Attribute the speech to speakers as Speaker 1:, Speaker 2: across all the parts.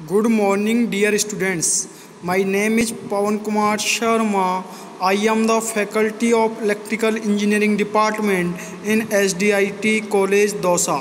Speaker 1: Good morning, dear students. My name is Pawan Kumar Sharma. I am the faculty of Electrical Engineering Department in SDIT College dosa.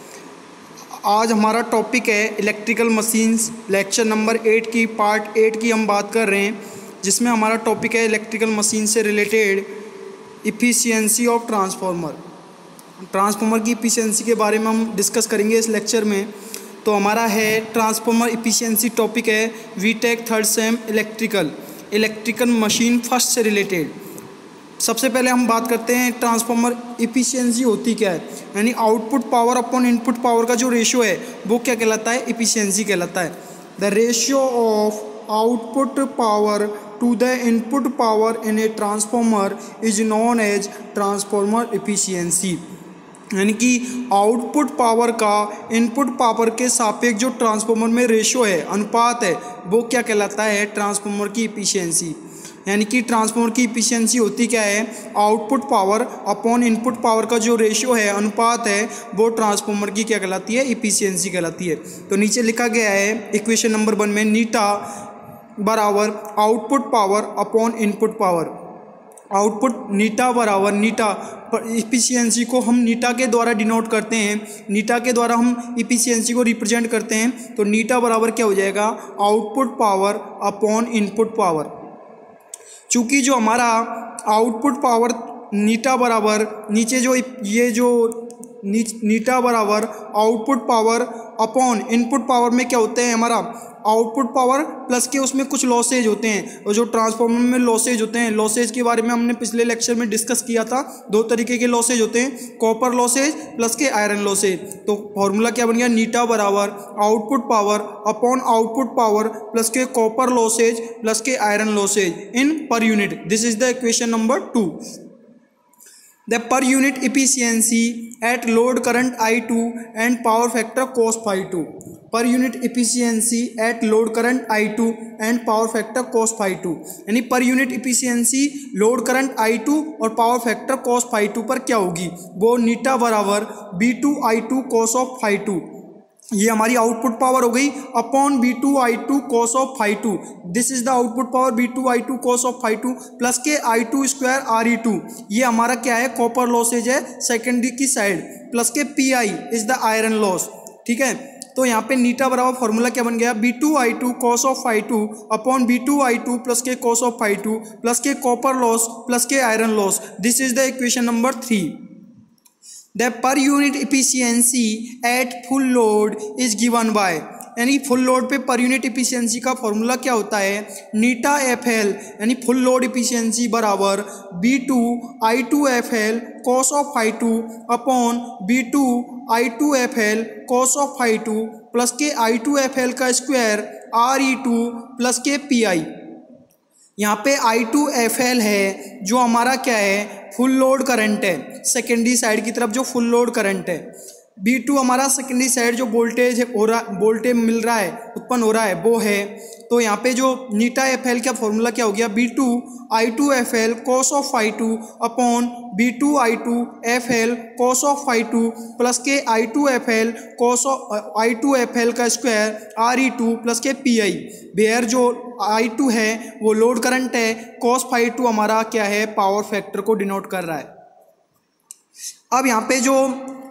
Speaker 1: आज हमारा topic है electrical machines, lecture number 8 की part 8 की हम बात कर रहे हैं, जिसमें हमारा टॉपिक है इलेक्ट्रिकल मशीन से रिलेटेड इफ़िशियंसी ऑफ ट्रांसफार्मर की इफ़िशियंसी के बारे में हम डिस्कस करेंगे इस लेक्चर में। तो हमारा है ट्रांसफार्मर इफ़िशियंसी टॉपिक है BTech third sem electrical machine first से रिलेटेड। सबसे पहले हम बात करते हैं ट्रांसफार्मर इफ़िशियंसी होती क्या है, यानी output power upon input power का जो रेशियो है वो क्या कहलाता है, इफ़िशियंसी कहलाता है। The ratio of output power to the input power in a transformer is known as transformer efficiency, यानी कि आउटपुट पावर का इनपुट पावर के सापेक्ष जो ट्रांसफार्मर में रेशियो है, अनुपात है, वो क्या कहलाता है, ट्रांसफार्मर की इफ़िशियंसी। यानी कि ट्रांसफार्मर की इफ़िशियंसी होती क्या है, output power upon input power का जो रेशियो है, अनुपात है, वो ट्रांसफार्मर की क्या कहलाती है, इफ़िशियंसी कहलाती है। तो नीचे लिखा गया है इक्वेशन नंबर 1 में नीटा बराबर output power upon input power. Output नीटा बराबर नीटा, इफ़िशियंसी को हम नीटा के द्वारा डिनोट करते हैं, नीटा के द्वारा हम इफ़िशियंसी को रिप्रेजेंट करते हैं। तो नीटा बराबर क्या हो जाएगा, output power upon input power. चूँकि जो हमारा आउटपुट पावर नीटा बराबर नीचे जो ये जो नीटा बराबर output power upon input power में क्या होते हैं, हमारा आउटपुट पावर प्लस के उसमें कुछ लॉसेज होते हैं, और जो ट्रांसफार्मर में लॉसेज होते हैं, लॉसेज के बारे में हमने पिछले लेक्चर में डिस्कस किया था। 2 तरीके के लॉसेज होते हैं, कॉपर लॉसेज प्लस के आयरन लॉसेज। तो फॉर्मूला क्या बन गया, नीटा बराबर output power upon output power plus के कॉपर लॉसेज प्लस के iron losses in per unit. This is the equation number 2। The per unit efficiency at load current I2 and power factor cos phi2। per unit efficiency at load current I2 and power factor cos phi2, यानी पर unit efficiency load current I2 और power factor cos phi2 पर क्या होगी, वो नीटा बराबर B2 I2 cos of phi2, ये हमारी आउटपुट पावर हो गई, upon B2 I2 cos of phi2। This is the output power B2 I2 cos of phi2 plus के I2 स्क्वायर Re2, ये हमारा क्या है, कॉपर लॉसेज है सेकेंडरी की साइड, प्लस के Pi is the iron loss. ठीक है, तो यहाँ पे नीटा बराबर फॉर्मूला क्या बन गया, B2 I2 cos of phi2 upon B2 I2 plus के cos of phi2 प्लस के कॉपर लॉस प्लस के iron loss. This is the equation number 3। The per unit efficiency at full load is given by, यानी full load पे per unit efficiency का formula क्या होता है, नीटा FL, यानी फुल लोड इफिशियंसी बराबर B2 I2 FL cos of phi2 upon B2 I2 FL cos of phi2 plus के I2 FL का स्क्वायर Re2 प्लस के Pi। यहाँ पे I2 FL है जो हमारा क्या है, फुल लोड करंट है, सेकेंडरी साइड की तरफ जो फुल लोड करंट है। B2 हमारा सेकेंडरी साइड जो वोल्टेज हो रहा, वोल्टेज मिल रहा है, उत्पन्न हो रहा है, वो है। तो यहाँ पे जो नीटा FL का फॉर्मूला क्या हो गया, B2 I2 FL cos of phi2 upon B2 I2 FL cos of phi2 plus के I2 FL cos of I2 FL का स्क्वायर Re2 प्लस के Pi। बेयर जो I2 है वो लोड करंट है, cos phi2 हमारा क्या है, पावर फैक्टर को डिनोट कर रहा है। अब यहाँ पे जो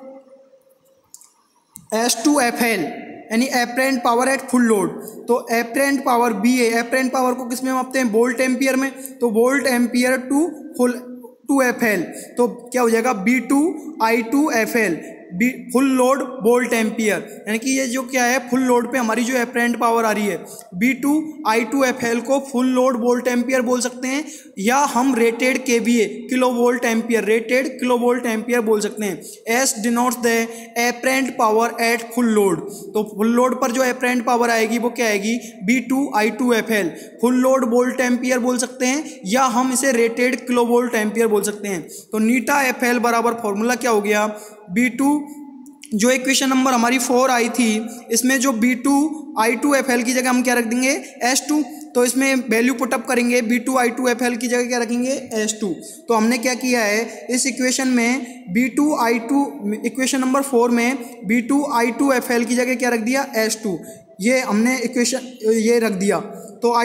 Speaker 1: S2FL यानी apparent power at full load, तो एपरेंट पावर B है, एपरेंट पावर को किस में मापते हैं, वोल्ट एम्पियर में, तो वोल्ट एम्पियर टू FL, तो क्या हो जाएगा B2 I2 FL full load volt ampere, यानी कि ये जो क्या है, फुल लोड पे हमारी जो एपरेंट पावर आ रही है B2 I2 FL को फुल लोड वोल्ट एम्पियर बोल सकते हैं, या हम rated KVA kilo volt ampere, rated kilo volt ampere बोल सकते हैं। S denotes the apparent power at full load, तो फुल लोड पर जो एपरेंट पावर आएगी वो क्या आएगी, B2 I2 FL full load volt ampere बोल सकते हैं, या हम इसे रेटेड किलो वोल्ट एम्पियर बोल सकते हैं। तो नीटा FL बराबर फॉर्मूला क्या हो गया, B2 जो इक्वेशन नंबर हमारी 4 आई थी, इसमें जो B2I2FL की जगह हम क्या रख देंगे, H2। तो इसमें वैल्यू पुटअप करेंगे, B2I2FL की जगह क्या रखेंगे, H2। तो हमने क्या किया है, इस इक्वेशन में B2I2, इक्वेशन नंबर 4 में B2I2FL की जगह क्या रख दिया, H2। ये हमने इक्वेशन ये रख दिया। तो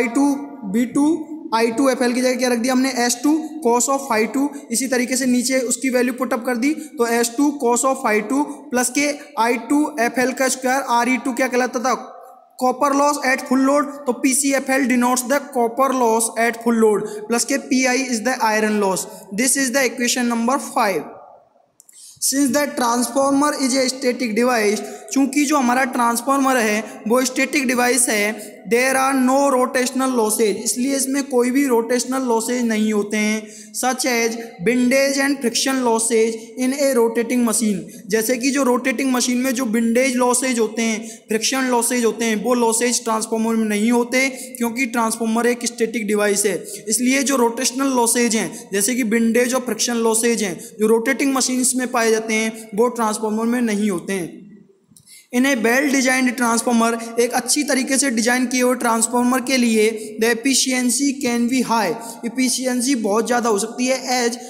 Speaker 1: B2I2FL की जगह क्या रख दिया हमने, H2 cos ऑफ phi2। इसी तरीके से नीचे उसकी वैल्यू पुटअप कर दी, तो H2 cos of phi2 plus के I2FL का स्क्वायर, Re2 क्या कहलाता था, copper loss at full load. तो PCFL denotes the copper loss at full load plus के Pi is the iron loss. This is the equation number 5। Since the transformer is a static device, चूंकि जो हमारा transformer है वो static device है, there are no rotational losses, इसलिए इसमें कोई भी रोटेशनल लॉसेज नहीं होते हैं। Such as windage and friction losses in a rotating machine, जैसे कि जो रोटेटिंग मशीन में जो विंडेज लॉसेज होते हैं, फ्रिक्शन लॉसेज होते हैं, वो लॉसेज ट्रांसफॉर्मर में नहीं होते, क्योंकि ट्रांसफॉर्मर एक स्टैटिक डिवाइस है। इसलिए जो रोटेशनल लॉसेज हैं, जैसे कि विंडेज और फ्रिक्शन लॉसेज हैं, जो रोटेटिंग मशीन में पाए जाते हैं, वो ट्रांसफॉर्मर में नहीं होते हैं। In a well designed transformer, एक अच्छी तरीके से डिजाइन किए हुए ट्रांसफॉर्मर के लिए the efficiency can be high, efficiency बहुत ज़्यादा हो सकती है, एज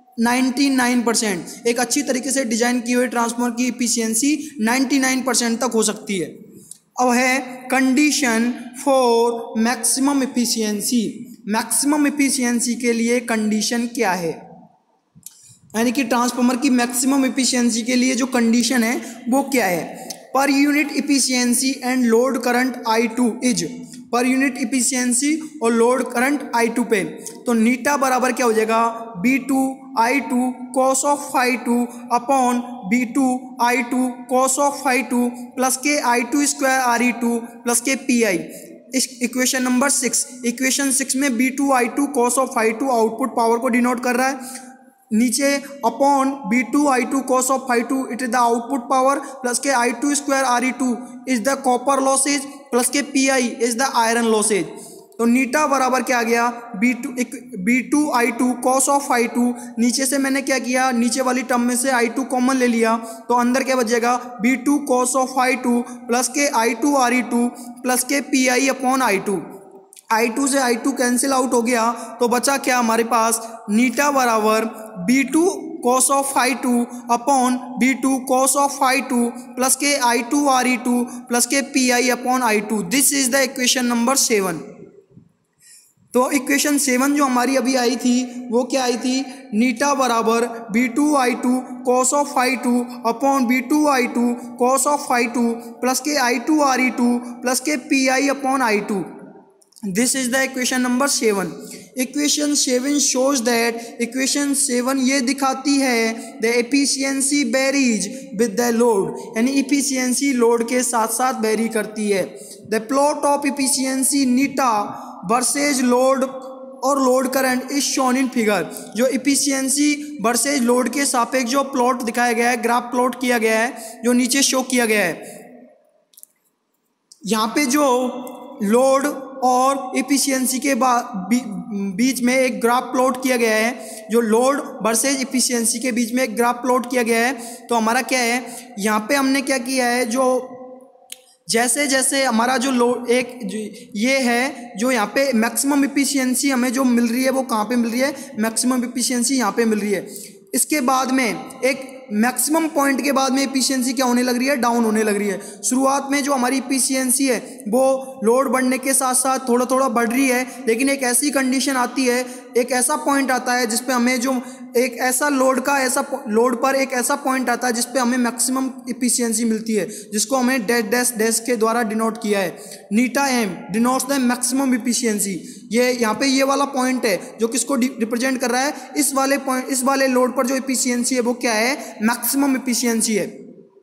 Speaker 1: 99%। एक अच्छी तरीके से डिजाइन किए हुए ट्रांसफॉर्मर की एफिशिएंसी 99% तक हो सकती है। अब है condition for maximum efficiency. Maximum efficiency के लिए कंडीशन क्या है, यानी कि ट्रांसफॉर्मर की मैक्सिमम एफिशिएंसी के लिए जो कंडीशन है वो क्या है। Per unit efficiency and load current I2 is, per unit efficiency और लोड करंट I2 पे, तो नीटा बराबर क्या हो जाएगा, B2I2 cos of phi2 upon B2I2 cos of phi2 plus के I2 स्क्वायर Re2 प्लस के Pi। इस इक्वेशन नंबर 6, इक्वेशन 6 में B2I2 cos of phi2 output power को डिनोट कर रहा है, नीचे upon B2I2 cos of phi2 it is the output power plus के I2 square Re2 is the copper losses plus के Pi is the iron losses. तो नीटा बराबर क्या आ गया, B2I2 cos ऑफ phi2, नीचे से मैंने क्या किया, नीचे वाली टर्म में से I2 कॉमन ले लिया, तो अंदर क्या बचेगा, B2 cos of phi2 plus के I2 Re2 प्लस के Pi अपॉन I2 से I2 कैंसिल आउट हो गया, तो बचा क्या हमारे पास, नीटा बराबर B2 cos of phi2 upon B2 cos of phi2 plus के I2 Re2 प्लस के Pi upon I2। This is the equation number 7। तो इक्वेशन 7 जो हमारी अभी आई थी वो क्या आई थी, नीटा बराबर B2I2 cos of phi2 upon B2I2 cos of phi2 plus के I2 Re2 प्लस के Pi upon I2। This is the equation number 7। Equation 7 shows that, equation 7 ये दिखाती है the efficiency varies with the load, यानी efficiency load के साथ साथ vary करती है। द प्लॉट ऑफ एफिशिएंसी नीटा वर्सेज लोड और load current is shown in figure. जो एफिशिएंसी वर्सेज लोड के सापेक्ष जो प्लॉट दिखाया गया है, ग्राफ प्लॉट किया गया है, जो नीचे शो किया गया है, यहाँ पे जो लोड और एफिशिएंसी के बीच में एक ग्राफ प्लॉट किया गया है, जो लोड वर्सेज एफिशिएंसी के बीच में एक ग्राफ प्लॉट किया गया है। तो हमारा क्या है, यहाँ पे हमने क्या किया है, जो जैसे जैसे हमारा जो लोड ये है, जो यहाँ पे मैक्सिमम एफिशिएंसी हमें जो मिल रही है वो कहाँ पे मिल रही है, मैक्सिमम एफिशिएंसी यहाँ पे मिल रही है। इसके बाद में एक मैक्सिमम पॉइंट के बाद में एफिशिएंसी क्या होने लग रही है, डाउन होने लग रही है। शुरुआत में जो हमारी एफिशिएंसी है वो लोड बढ़ने के साथ साथ थोड़ा थोड़ा बढ़ रही है, लेकिन एक ऐसी कंडीशन आती है, एक ऐसा पॉइंट आता है जिस पे हमें जो एक ऐसा लोड पर एक ऐसा पॉइंट आता है जिस पे हमें मैक्सिमम एफिशिएंसी मिलती है, जिसको हमें डैश डैश डैश के द्वारा डिनोट किया है। नीटा M denotes the maximum efficiency. ये यहाँ पे ये वाला पॉइंट है जो किसको रिप्रेजेंट कर रहा है, इस वाले पॉइंट, इस वाले लोड पर जो एफिशिएंसी है वो क्या है, मैक्सिमम एफिशिएंसी है।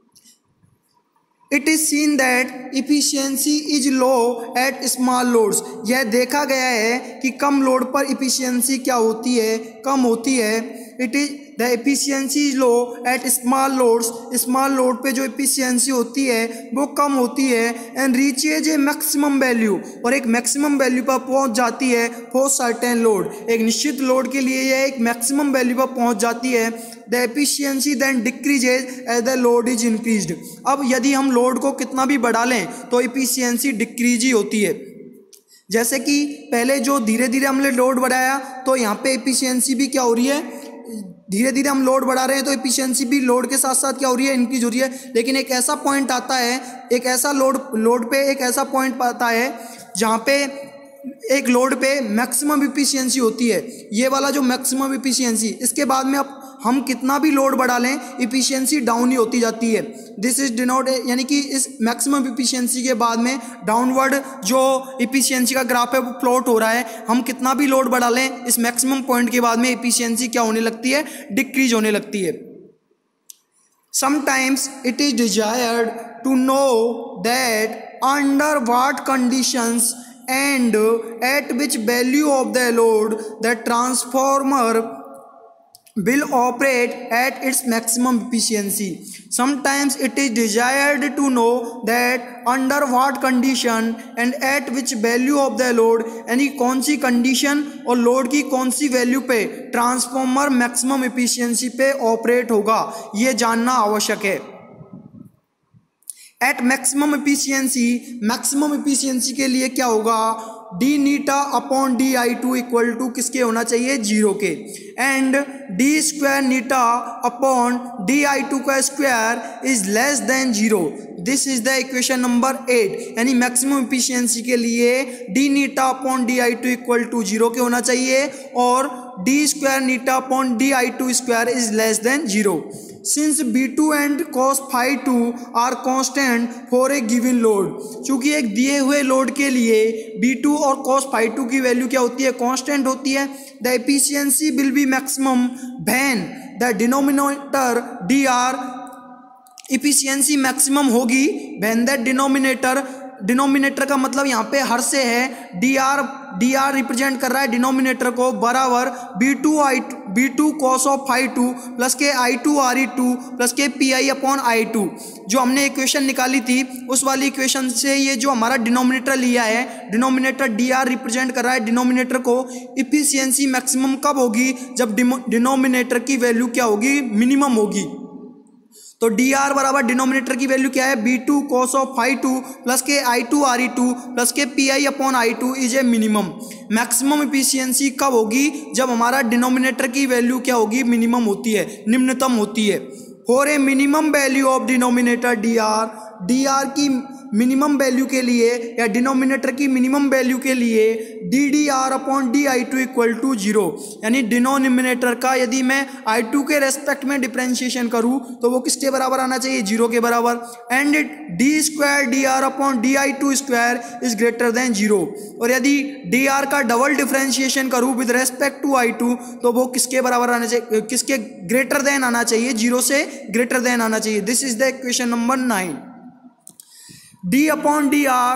Speaker 1: It is seen that efficiency is low at small loads. यह देखा गया है कि कम लोड पर इफिशियंसी क्या होती है, कम होती है। It is the efficiency is low at small loads, small load पे जो एफिशिएंसी होती है वो कम होती है, and reaches a maximum value, और एक मैक्सिमम वैल्यू पर पहुंच जाती है फॉर सर्टेन लोड, एक निश्चित लोड के लिए यह एक मैक्सिमम वैल्यू पर पहुंच जाती है। The efficiency then decreases as the load is increased. अब यदि हम लोड को कितना भी बढ़ा लें तो एफिशिएंसी डिक्रीज ही होती है। जैसे कि पहले जो धीरे धीरे हमने लोड बढ़ाया तो यहाँ पे एफिशिएंसी भी क्या हो रही है, धीरे धीरे हम लोड बढ़ा रहे हैं तो एफिशिएंसी भी लोड के साथ साथ क्या हो रही है, इंक्रीज हो रही है। लेकिन एक ऐसा पॉइंट आता है, एक ऐसा लोड पे एक ऐसा पॉइंट आता है जहाँ पे एक लोड पे मैक्सिमम एफिशिएंसी होती है, ये वाला जो मैक्सिमम एफिशिएंसी, इसके बाद में अब हम कितना भी लोड बढ़ा लें एफिशिएंसी डाउन ही होती जाती है। दिस इज डिनोट, यानी कि इस मैक्सिमम एफिशिएंसी के बाद में डाउनवर्ड जो एफिशिएंसी का ग्राफ है वो प्लॉट हो रहा है। हम कितना भी लोड बढ़ा लें इस मैक्सिमम पॉइंट के बाद में एफिशिएंसी क्या होने लगती है, डिक्रीज होने लगती है। Sometimes it is desired to know that under what conditions and at which value of the load the transformer will operate at its maximum efficiency. Sometimes it is desired to know that under what condition and at which value of the load, यानी कौन सी condition और load की कौन सी value पे transformer maximum efficiency पे operate होगा, ये जानना आवश्यक है। एट मैक्सिमम एफिशिएंसी के लिए क्या होगा, डी नीटा upon D I two equal to किसके होना चाहिए, जीरो के, एंड डी स्क्वायर नीटा अपॉन डी आई टू का square is less than zero. This is the equation number 8, यानी मैक्सिमम एफिशिएंसी के लिए डी नीटा upon D I two equal to zero के होना चाहिए और डी स्क्वायर नीटा upon D I two square is less than zero. Since B2 and cos phi 2 are constant for a given load, चूंकि एक दिए हुए लोड के लिए B2 और cos phi 2 की वैल्यू क्या होती है, कांस्टेंट होती है। The efficiency will be maximum when the denominator dr, efficiency maximum होगी व्हेन द डिनोमिनेटर का मतलब यहाँ पे हर से है, dr रिप्रेजेंट कर रहा है डिनोमिनेटर को, बराबर B2 cos of phi 2 plus के I2 RE2 प्लस के PI अपॉन I2। जो हमने इक्वेशन निकाली थी उस वाली इक्वेशन से ये जो हमारा डिनोमिनेटर लिया है, डिनोमिनेटर dr रिप्रेजेंट कर रहा है डिनोमिनेटर को। इफिशियंसी मैक्सिमम कब होगी, जब डिनोमिनेटर की वैल्यू क्या होगी, मिनिमम होगी। तो dr बराबर डिनोमिनेटर की वैल्यू क्या है, B2 cos of phi 2 plus के I2 RE2 प्लस के PI upon I2 is a minimum. Maximum efficiency कब होगी, जब हमारा डिनोमिनेटर की वैल्यू क्या होगी, मिनिमम होती है, निम्नतम होती है। For a minimum value of denominator dr की मिनिमम वैल्यू के लिए या डिनोमिनेटर की मिनिमम वैल्यू के लिए ddr upon di2 equal to zero, यानी डिनोमिनेटर का यदि मैं I2 के रेस्पेक्ट में डिफरेंशिएशन करूं तो वो किसके बराबर आना चाहिए, जीरो के बराबर। And D square dr upon di2 square is greater than zero, और यदि dr का डबल डिफरेंशिएशन करूं विद रेस्पेक्ट टू I2 तो वो किसके बराबर आना चाहिए, किसके ग्रेटर देन आना चाहिए, जीरो से ग्रेटर देन आना चाहिए। This is the equation number 9। d upon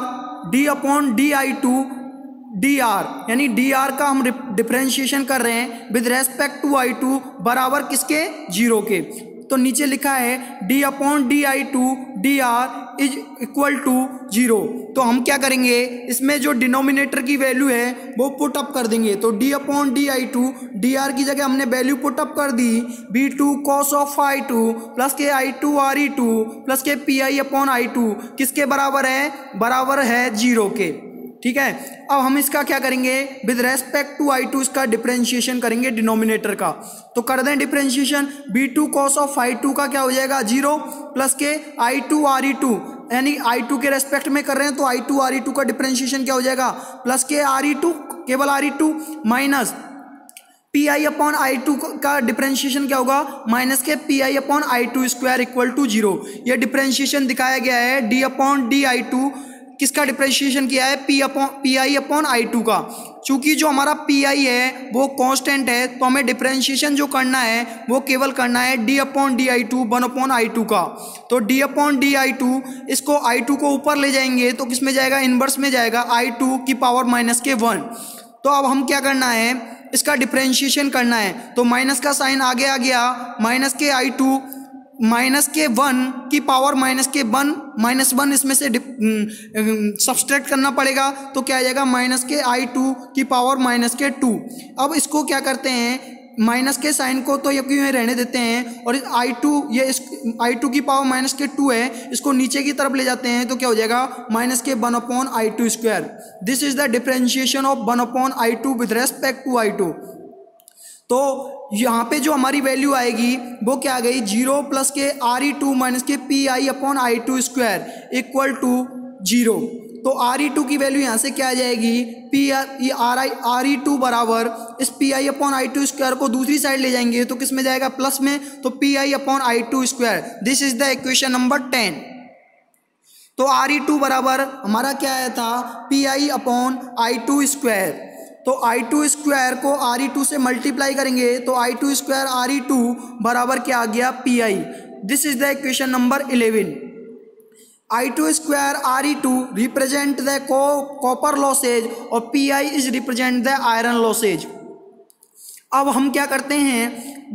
Speaker 1: di2 dr, यानी dr का हम डिफरेंशिएशन कर रहे हैं विद रेस्पेक्ट टू I2 बराबर किसके, जीरो के। तो नीचे लिखा है d upon di2 dr is equal to zero. तो हम क्या करेंगे, इसमें जो डिनोमिनेटर की वैल्यू है वो पुट अप कर देंगे। तो d अपॉन di2 dr की जगह हमने वैल्यू पुट अप कर दी B2 cos of phi 2 plus के I2 RE2 प्लस के PI अपॉन I2 किसके बराबर है, बराबर है जीरो के। ठीक है, अब हम इसका क्या करेंगे, विद रेस्पेक्ट टू I2 इसका डिफरेंशिएशन करेंगे डिनोमिनेटर का। तो कर दें differentiation, B2 cos of phi 2 का क्या हो जाएगा, जीरो प्लस के I2 RE2, यानी I2 के रेस्पेक्ट में कर रहे हैं तो I2 RE2 का डिफरेंशिएशन क्या हो जाएगा, प्लस के RE2 केवल RE2 minus PI upon I2 का डिफरेंशिएशन क्या होगा, माइनस के PI upon I2 square equal to zero. यह डिफरेंशिएशन दिखाया गया है d अपॉन di2, किसका डिफरेंशिएशन किया है, PI अपॉन I2 का। चूंकि जो हमारा PI है वो कांस्टेंट है तो हमें डिफरेंशिएशन जो करना है वो केवल करना है d upon di2 1 upon I2 का। तो d अपॉन di2, इसको I2 को ऊपर ले जाएंगे तो किस में जाएगा, इनवर्स में जाएगा, I2 की पावर माइनस के 1। तो अब हम क्या करना है, इसका डिफरेंशिएशन करना है तो माइनस का साइन आगे आ गया, माइनस के I2 माइनस के 1 की पावर माइनस के 1 माइनस 1 इसमें से सब्सट्रैक्ट करना पड़ेगा तो क्या आ जाएगा माइनस के I2 की पावर माइनस के 2। अब इसको क्या करते हैं, माइनस के साइन को तो ये क्यों रहने देते हैं और I2 ये इस I2 की पावर माइनस के 2 है, इसको नीचे की तरफ ले जाते हैं तो क्या हो जाएगा माइनस के 1/I2 square. This is the differentiation of 1/I2 with respect to I2। तो यहाँ पे जो हमारी वैल्यू आएगी वो क्या आ गई, 0 प्लस के RE2 माइनस के PI/I2 स्क्वायर इक्वल टू 0। तो RE2 की वैल्यू यहाँ से क्या आ जाएगी, RE2 बराबर इस PI/I2 स्क्वायर को दूसरी साइड ले जाएंगे तो किस में जाएगा, प्लस में, तो PI/I2 square. This is the equation number 10। तो RE2 बराबर हमारा क्या आया था, PI/I2 स्क्वायर। तो I2 स्क्वायर को RE2 से मल्टीप्लाई करेंगे तो I2 स्क्वायर RE2 बराबर क्या आ गया, PI। This is the equation number 11। I2 square RE2 represent the copper losses और PI is represent the iron losses. अब हम क्या करते हैं,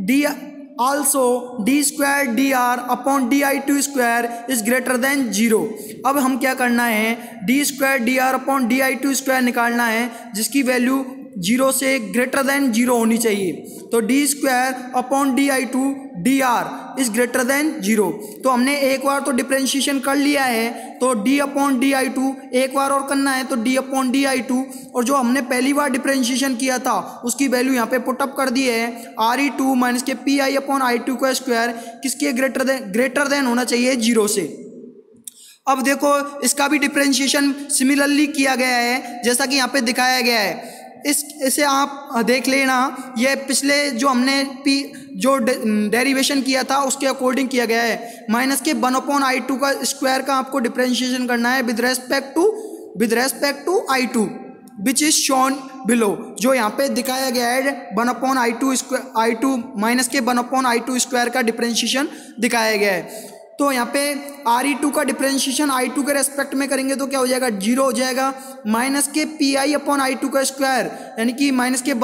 Speaker 1: also d square dr/di2 square is greater than 0। अब हम क्या करना है, d स्क्वायर dr/di2 स्क्वायर निकालना है जिसकी वैल्यू 0 से ग्रेटर देन 0 होनी चाहिए। तो d square upon di2 dr is greater than 0। तो हमने एक बार तो डिफरेंशिएशन कर लिया है तो d अपॉन di2 एक बार और करना है तो d अपॉन di2, और जो हमने पहली बार डिफरेंशिएशन किया था उसकी वैल्यू यहाँ पे पुटअप कर दी है, RE2 माइनस के PI/I2 का स्क्वायर किसके ग्रेटर देन होना चाहिए, 0 से। अब देखो इसका भी डिफरेंशिएशन सिमिलरली किया गया है जैसा कि यहाँ पे दिखाया गया है। इसे आप देख लेना, ये पिछले जो हमने जो डेरिवेशन किया था उसके अकॉर्डिंग किया गया है। माइनस के 1/I2 का स्क्वायर का आपको डिफरेंशिएशन करना है with respect to I2 which is shown below. जो यहाँ पे दिखाया गया है 1/I2 माइनस के 1/I2 स्क्वायर का डिफरेंशिएशन दिखाया गया है। तो यहाँ पे RE2 का डिफरेंशिएशन I2 के रेस्पेक्ट में करेंगे तो क्या हो जाएगा, 0 हो जाएगा। माइनस के PI/I2 का स्क्वायर यानी कि माइनस के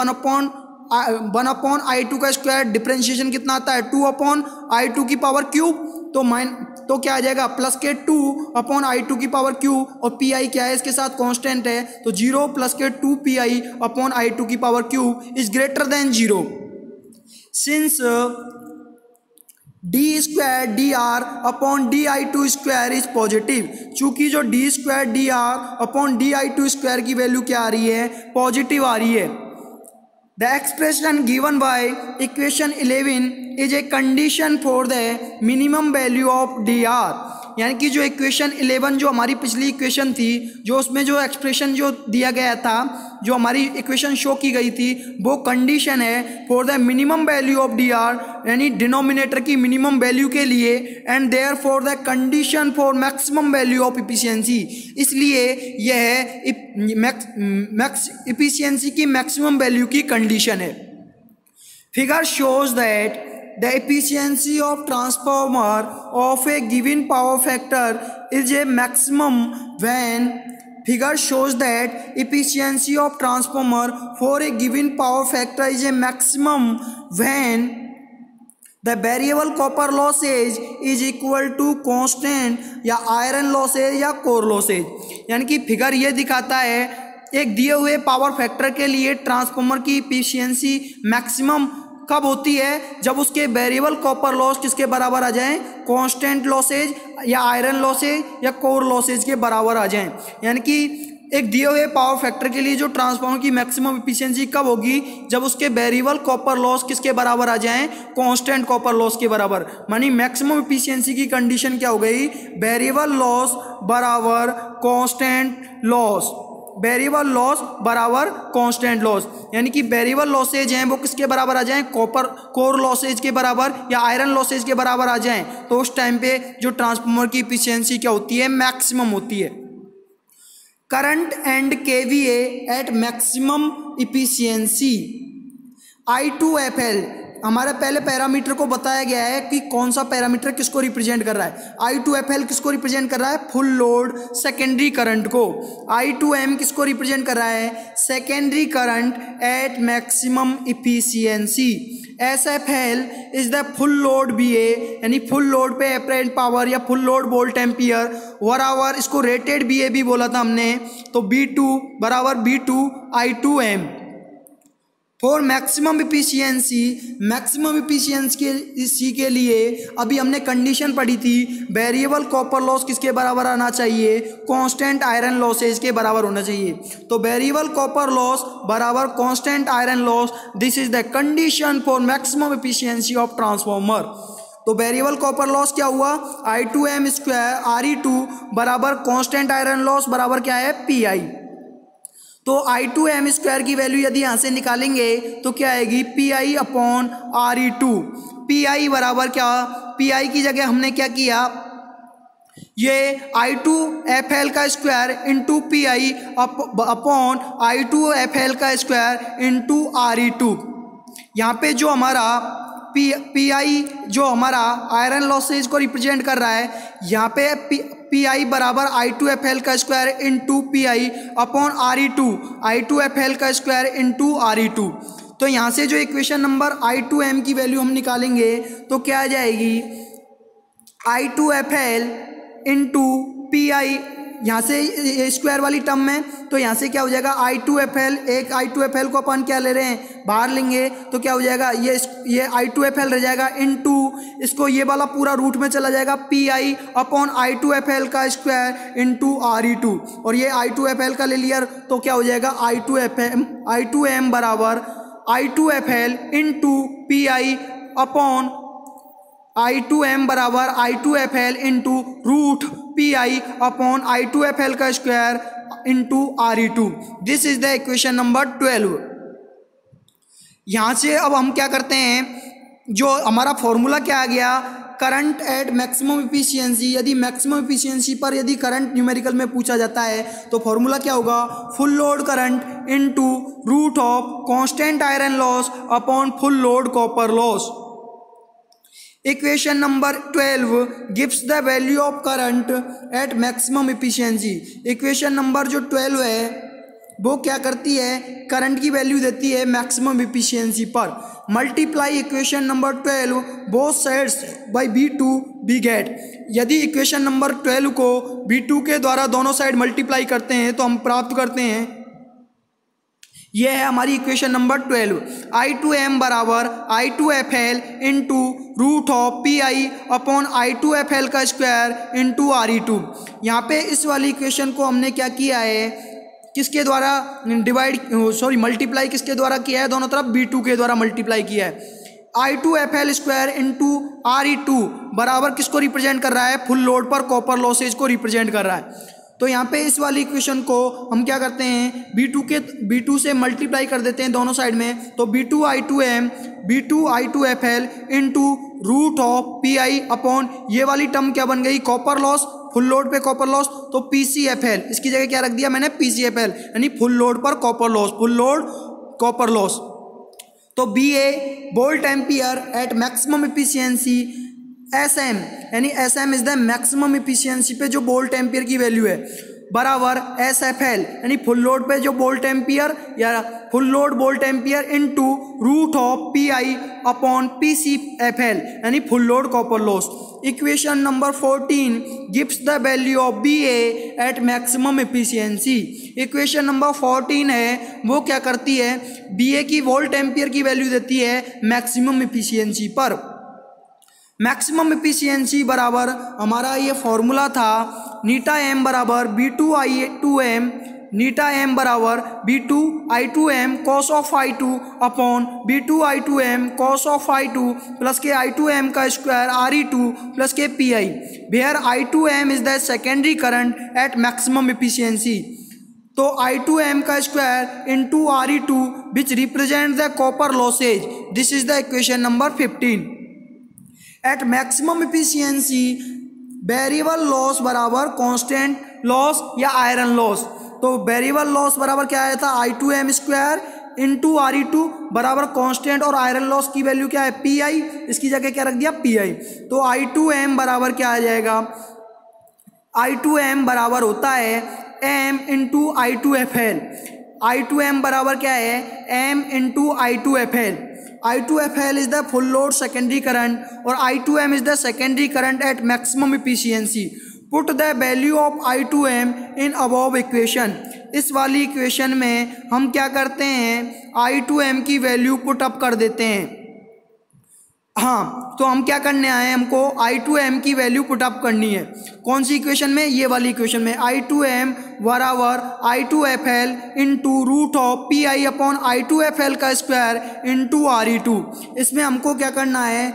Speaker 1: 1/I2 का स्क्वायर डिफरेंशिएशन कितना आता है, 2/I2 की पावर क्यूब। तो क्या आ जाएगा, प्लस के 2/I2 की पावर क्यूब, और PI क्या है इसके साथ कांस्टेंट है तो 0 प्लस के 2 PI/I2 की power cube is greater than 0। Since d square dr/di2 square is positive, चूंकि जो d स्क्वायर dr/di2 स्क्वायर की वैल्यू क्या आ रही है, पॉजिटिव आ रही है। The expression given by equation 11 is a condition for the minimum value of dr। यानी कि जो इक्वेशन 11 जो हमारी पिछली इक्वेशन थी, जो उसमें जो एक्सप्रेशन जो दिया गया था, जो हमारी इक्वेशन शो की गई थी, वो कंडीशन है for the minimum value of dr, यानी डिनोमिनेटर की मिनिमम वैल्यू के लिए, and therefore the condition for maximum value of efficiency. इसलिए यह इफिशियंसी की मैक्सिमम वैल्यू की कंडीशन है। Figure shows that the efficiency of transformer of a given power factor is a maximum when figure shows that efficiency of transformer for a given power factor is a maximum when the variable copper losses is equal to constant या iron losses या core losses। यानी कि figure ये दिखाता है एक दिए हुए पावर फैक्टर के लिए ट्रांसफॉर्मर की इफिशियंसी मैक्सिमम कब होती है, जब उसके वेरिएबल कॉपर लॉस किसके बराबर आ जाएं, कांस्टेंट लॉसेज या आयरन लॉसेज या कोर लॉसेज के बराबर आ जाएं। यानी कि एक दिए हुए पावर फैक्टर के लिए जो ट्रांसफार्मर की मैक्सिमम इफिशियंसी कब होगी, जब उसके वेरिएबल कॉपर लॉस किसके बराबर आ जाएं, कांस्टेंट कॉपर लॉस के बराबर। मानी मैक्सिमम इफिशियंसी की कंडीशन क्या हो गई, वेरिएबल लॉस बराबर कांस्टेंट लॉस, वेरिएबल लॉस बराबर कांस्टेंट लॉस। यानी कि वेरिएबल लॉसेज हैं वो किसके बराबर आ जाएं, कोर लॉसेज के बराबर या आयरन लॉसेज के बराबर आ जाएं, तो उस टाइम पे जो ट्रांसफार्मर की इफिशियंसी क्या होती है, मैक्सिमम होती है। Current and KVA at maximum efficiency I2FL हमारे पहले पैरामीटर को बताया गया है कि कौन सा पैरामीटर किसको रिप्रेजेंट कर रहा है। I2FL किसको रिप्रेजेंट कर रहा है, फुल लोड सेकेंडरी करंट को। I2M किसको रिप्रेजेंट कर रहा है, secondary current at maximum efficiency. SFL is the full load BA यानी फुल लोड पे अपरेंट पावर या फुल लोड वोल्ट एम्पियर बराबर, इसको रेटेड BA भी बोला था हमने, तो B2 बराबर B2 I2M। For maximum efficiency के लिए अभी हमने कंडीशन पढ़ी थी, वेरिएबल कॉपर लॉस किसके बराबर आना चाहिए, कांस्टेंट आयरन लॉसेज के बराबर होना चाहिए। तो वेरिएबल कॉपर लॉस बराबर constant iron loss, this is the condition for maximum efficiency of transformer. तो वेरिएबल कॉपर लॉस क्या हुआ, I2M स्क्वायर Re2 बराबर कांस्टेंट आयरन लॉस बराबर क्या है, PI। तो I2M स्क्वायर की वैल्यू यदि यहाँ से निकालेंगे तो क्या आएगी, PI अपॉन Re2। PI बराबर क्या, PI की जगह हमने क्या किया, ये I2FL का square into PI upon I2FL का स्क्वायर इंटू Re2। यहाँ पे जो हमारा PI जो हमारा आयरन लॉसेज को रिप्रेजेंट कर रहा है, यहाँ पे PI बराबर I2FL का square into PI upon Re2, I2FL का स्क्वायर इंटू Re2। तो यहाँ से जो इक्वेशन नंबर I2M की वैल्यू हम निकालेंगे तो क्या आ जाएगी, I2FL इंटू PI, यहाँ से स्क्वायर वाली टर्म में, तो यहाँ से क्या हो जाएगा I2FL, एक I2FL को अपन क्या ले रहे हैं, बाहर लेंगे तो क्या हो जाएगा, ये I2FL रह जाएगा इंटू इसको ये वाला पूरा रूट में चला जाएगा PI अपॉन I2FL का स्क्वायर इंटू Re2, और ये I2FL का ले लिया तो क्या हो जाएगा I2M बराबर I2FL into PI upon I2M बराबर I2FL into root PI upon I2FL का square into Re2। This is the equation number 12। यहाँ से अब हम क्या करते हैं, जो हमारा फॉर्मूला क्या आ गया, करंट एट मैक्सिमम इफिशियंसी। यदि मैक्सिमम इफिशियंसी पर यदि करंट न्यूमेरिकल में पूछा जाता है तो फॉर्मूला क्या होगा, full load current into root of constant iron loss upon full load copper loss. Equation number 12 gives the value of current at maximum efficiency. Equation number जो 12 है वो क्या करती है, करंट की वैल्यू देती है मैक्सिमम इफिशियंसी पर। Multiply equation number 12 both sides by B2 we get. यदि इक्वेशन नंबर 12 को B2 के द्वारा दोनों साइड मल्टीप्लाई करते हैं तो हम प्राप्त करते हैं, यह है हमारी इक्वेशन नंबर 12, I2M बराबर I2FL into root of PI upon I2FL का स्क्वायर इंटू Re2। यहाँ पे इस वाली इक्वेशन को हमने क्या किया है, किसके द्वारा मल्टीप्लाई किसके द्वारा किया है, दोनों तरफ B2 के द्वारा मल्टीप्लाई किया है। I2FL स्क्वायर इंटू Re2 बराबर किसको रिप्रेजेंट कर रहा है, फुल लोड पर कॉपर लॉसेज को रिप्रेजेंट कर रहा है। तो यहाँ पे इस वाली इक्वेशन को हम क्या करते हैं, B2 से मल्टीप्लाई कर देते हैं दोनों साइड में, तो B2 I2M B2 I2FL into root of PI upon ये वाली टर्म क्या बन गई, कॉपर लॉस, फुल लोड पे कॉपर लॉस, तो PCFL, इसकी जगह क्या रख दिया मैंने PCFL, यानी फुल लोड पर copper loss, full load copper loss. तो BA volt ampere at maximum efficiency, SM यानी SM is the maximum efficiency पे जो वोल्ट एम्पियर की वैल्यू है, बराबर SFL यानी फुल लोड पे जो वोल्ट एम्पियर या full load volt ampere into root of PI upon PCFL यानी full load copper loss. Equation number 14 gives the value of BA at maximum efficiency. Equation number 14 है वो क्या करती है, BA की वोल्ट एम्पियर की value देती है मैक्सिमम इफिशियंसी पर। मैक्सिमम इफिशियंसी बराबर हमारा ये फॉर्मूला था, नीटा M बराबर B2 I2M, नीटा M बराबर B2 I2M cos of I2 upon B2 I2M cos of I2 plus के I2M का स्क्वायर Re2 प्लस के PI, where I2M is the secondary current at maximum efficiency. तो I2M का square into Re2 which represent the copper losses. This is the equation number 15। At maximum efficiency variable loss बराबर constant loss या iron loss. तो variable loss बराबर क्या आया था, I2M square into Re2 बराबर कांस्टेंट और आयरन लॉस की वैल्यू क्या है Pi, इसकी जगह क्या रख दिया Pi। तो I2M बराबर क्या आ जाएगा, I2M बराबर होता है M इंटू I2FL। I2M बराबर क्या है M into I2FL। I2FL is the full load secondary current और I2M is the secondary current at maximum efficiency. Put the value of I2M in above equation. इस वाली equation में हम क्या करते हैं, I2M की वैल्यू पुट अप कर देते हैं। हाँ, तो हम क्या करने आए हैं, हमको I2M की वैल्यू पुट अप करनी है। कौन सी इक्वेशन में, ये वाली इक्वेशन में। I2M बराबर I2FL into root of PI upon I2FL का स्क्वायर इंटू Re2। इसमें हमको क्या करना है,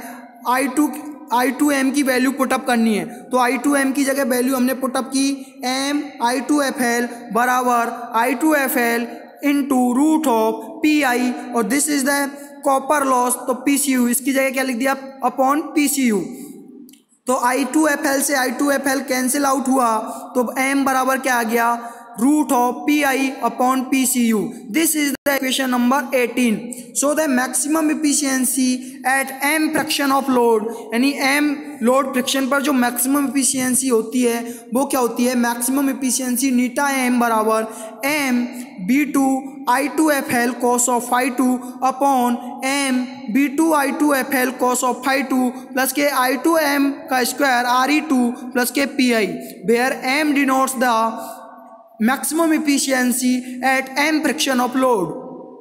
Speaker 1: I2M की वैल्यू पुटअप करनी है। तो I2M की जगह वैल्यू हमने पुटअप की M I2FL बराबर I2FL into root of PI और this is the copper loss, तो PCU इसकी जगह क्या लिख दिया अपॉन PCU। तो I2FL से I2FL कैंसिल आउट हुआ तो M बराबर क्या आ गया, root of PI upon PCU। This is the equation number 18। So the maximum efficiency at M fraction of load, यानी M लोड फ्रैक्शन पर जो मैक्सिमम इफिशियंसी होती है वो क्या होती है, मैक्सिमम इफिशियंसी नीटा M बराबर M B2 I2FL cos of phi2 upon M B2 I2FL cos of phi2 plus के I2M का स्क्वायर Re2 प्लस के PI, where M denotes the maximum efficiency at M fraction of load.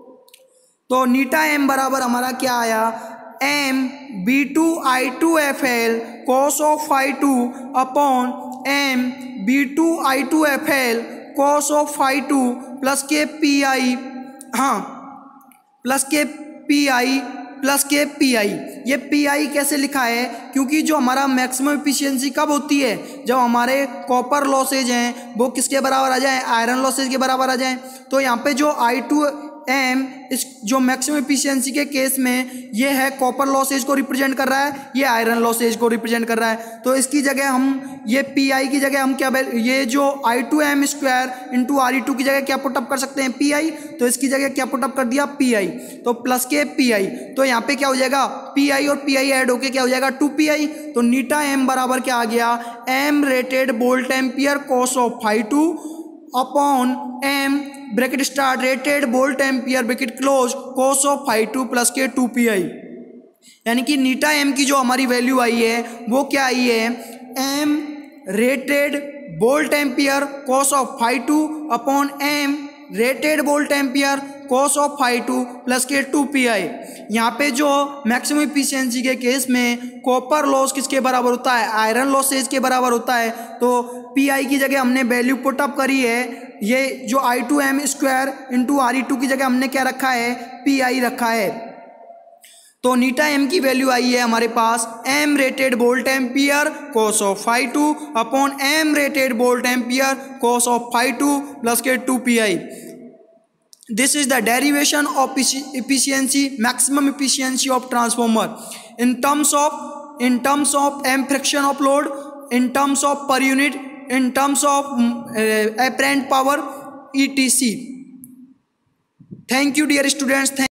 Speaker 1: तो नीटा M बराबर हमारा क्या आया, M B2 I2FL cos of phi2 upon M B2 I2FL cos of phi2 plus के PI, हाँ plus के PI plus के PI। ये PI कैसे लिखा है, क्योंकि जो हमारा मैक्सिमम इफिशियंसी कब होती है, जब हमारे कॉपर लॉसेज हैं वो किसके बराबर आ जाए, आयरन लॉसेज के बराबर आ जाए। तो यहाँ पे जो I2M इस जो मैक्सिमम इफिशियंसी के केस में ये है कॉपर लॉसेज को रिप्रेजेंट कर रहा है, ये आयरन लॉसेज को रिप्रेजेंट कर रहा है। तो इसकी जगह हम ये PI की जगह हम क्या, ये जो I2M स्क्वायर इंटू Re2 की जगह क्या पुटअप कर सकते हैं PI, तो इसकी जगह क्या पुटअप कर दिया PI, तो प्लस के PI। तो यहाँ पे क्या हो जाएगा, PI और PI ऐड होके क्या हो जाएगा 2PI। तो नीटा M बराबर क्या आ गया, M rated volt ampere cos of phi2 upon M bracket start rated volt ampere bracket close cos of phi2 plus के 2PI। यानी कि नीटा M की जो हमारी वैल्यू आई है वो क्या आई है, M rated volt ampere cos of phi2 upon M rated volt ampere cos of phi2 plus के 2PI। यहाँ पे जो मैक्सिमम इफिशियंसी के केस में कॉपर लॉस किसके बराबर होता है, आयरन लॉसेज के बराबर होता है। तो PI की जगह हमने वैल्यू पुटअप करी है, ये जो I2M स्क्वायर इंटू Re2 की जगह हमने क्या रखा है, PI रखा है। तो नीटा M की वैल्यू आई है हमारे पास M rated volt ampere cos of phi2 upon M rated volt ampere cos of phi2 plus के 2PI। This is the derivation of efficiency, maximum efficiency of transformer in terms of M fraction of load, in terms of per unit, in terms of apparent power, etc. Thank you dear students.